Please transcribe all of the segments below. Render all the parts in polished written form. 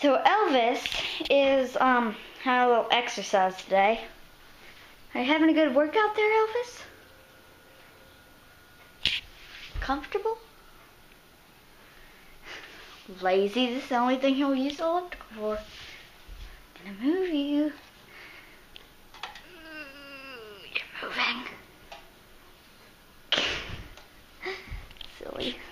So Elvis is had a little exercise today. Are you having a good workout there, Elvis? Comfortable? Lazy, this is the only thing he'll use the elliptical for. Gonna move you. You're moving. Silly.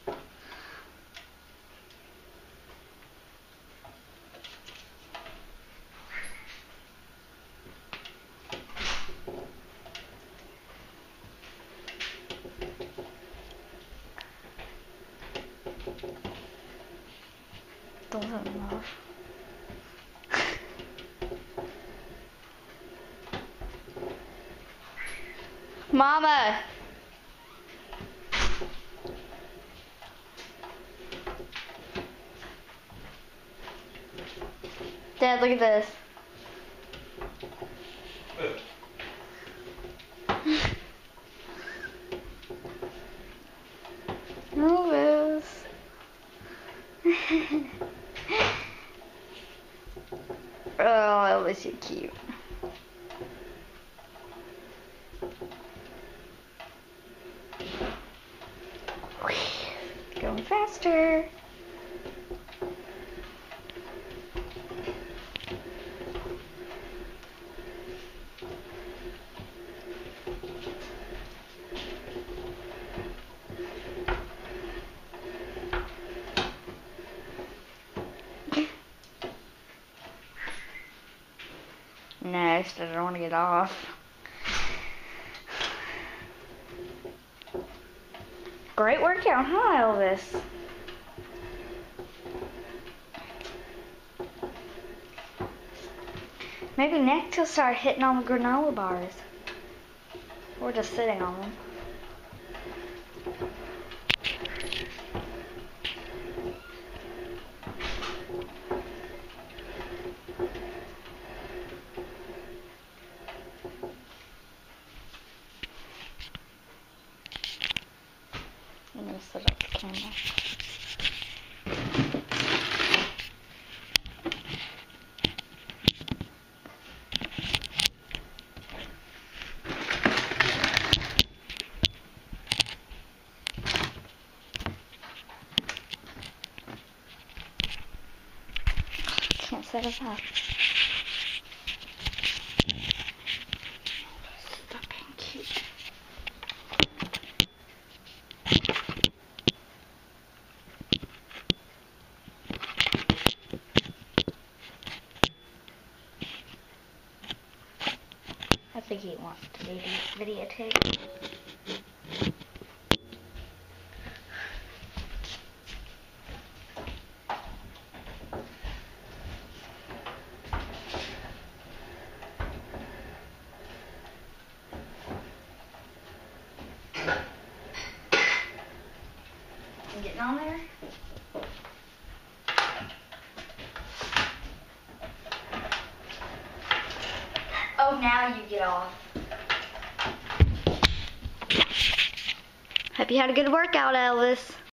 Don't let him off. Mama! Dad, look at this. Elvis. Oh, Elvis, you're cute. Going faster. Next, I don't want to get off. Great workout, huh, Elvis? Maybe next he'll start hitting on the granola bars. Or just sitting on them. I'm gonna set up the camera. Can't set it up. Stop being cute. I think he wants to be videotaped. I'm getting on there. Oh, now you get off. Hope you had a good workout, Elvis.